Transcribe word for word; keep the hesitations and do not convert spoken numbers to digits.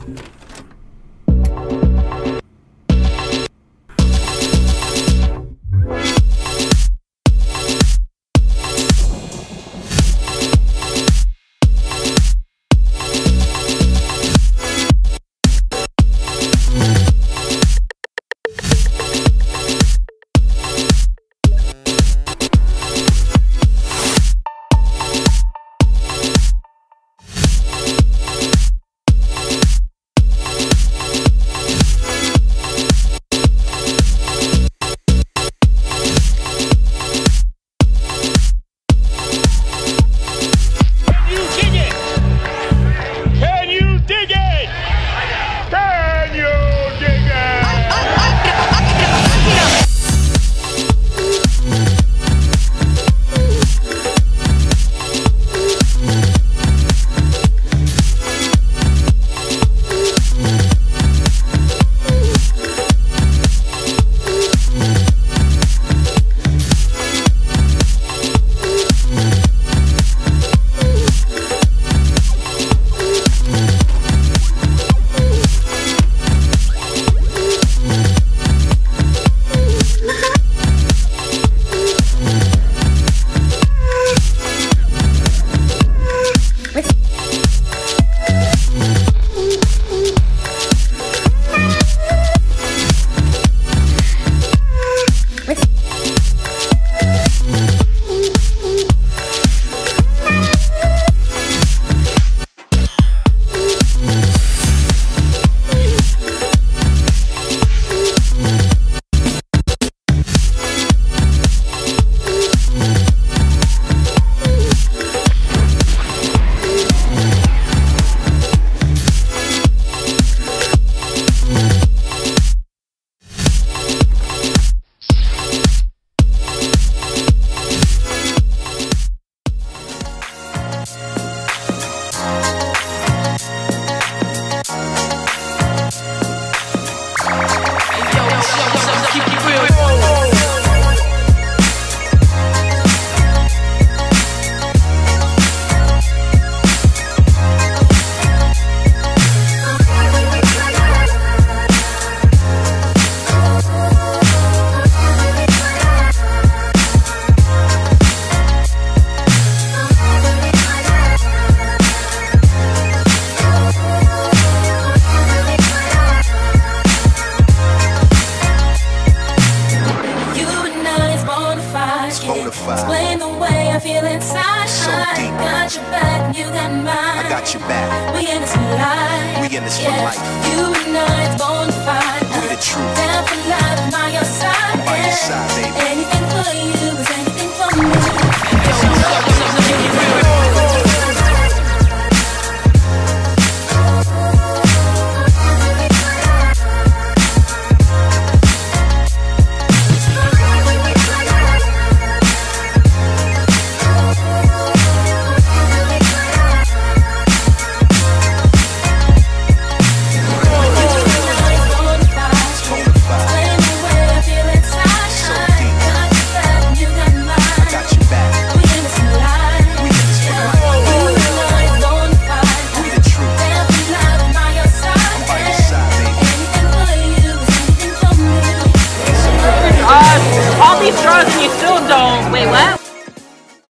Explain the way I feel inside. So deep. I got your back, you got mine. I got your back. We in this for life. We in this for yeah. life. You and I, it's bona fide. We the truth. Down for life, I'm by your side. I'm by yeah. your side, baby. Anything for you is anything for me. Yo, what's up, what's up, what's up,